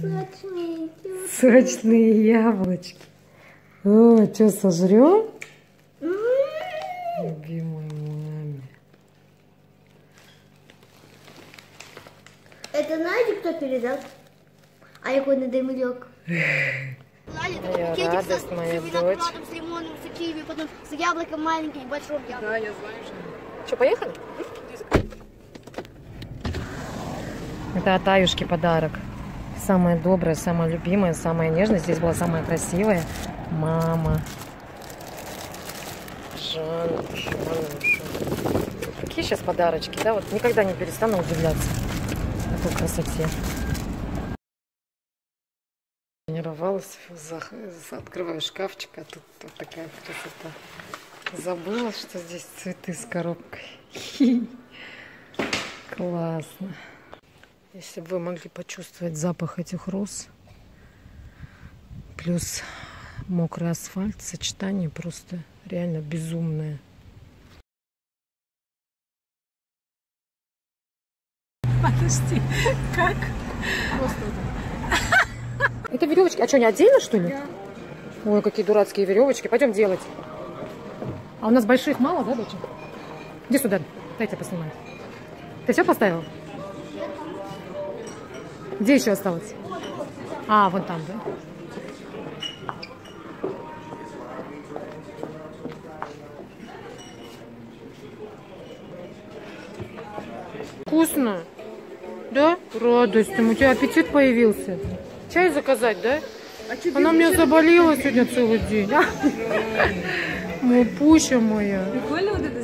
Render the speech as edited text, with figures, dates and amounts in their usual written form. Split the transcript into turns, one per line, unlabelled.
Сочные.
Сочные яблочки. О, что, сожрем? Любимой маме.
Это знаете, кто передал? А якой на демилек.
Моя радость, моя дочь.
С лимоном, с киви, потом с яблоком маленьким, большим яблоком.
Да, я знаю.
Что, поехали? Это от Аюшки подарок. Самая добрая, самая любимая, самая нежная. Здесь была самая красивая мама. Жанна. Какие сейчас подарочки, да? Вот никогда не перестану удивляться такой красоте. Тренировалась, открываю шкафчик, а тут вот такая красота. Забыла, что здесь цветы с коробкой. Классно. Если бы вы могли почувствовать запах этих роз, плюс мокрый асфальт, сочетание просто реально безумное.
Подожди, как? Просто
Это веревочки. А что, не отдельно, что ли?
Да.
Ой, какие дурацкие веревочки. Пойдем делать. А у нас больших мало, да, доча? Иди сюда. Дайте поснимаю. Ты все поставила? Где еще осталось? А, вон там, да? Вкусно. Да? Радость. У тебя аппетит появился. Чай заказать, да? Она у меня заболела сегодня целый день. Мой пуща моя.
прикольно вот это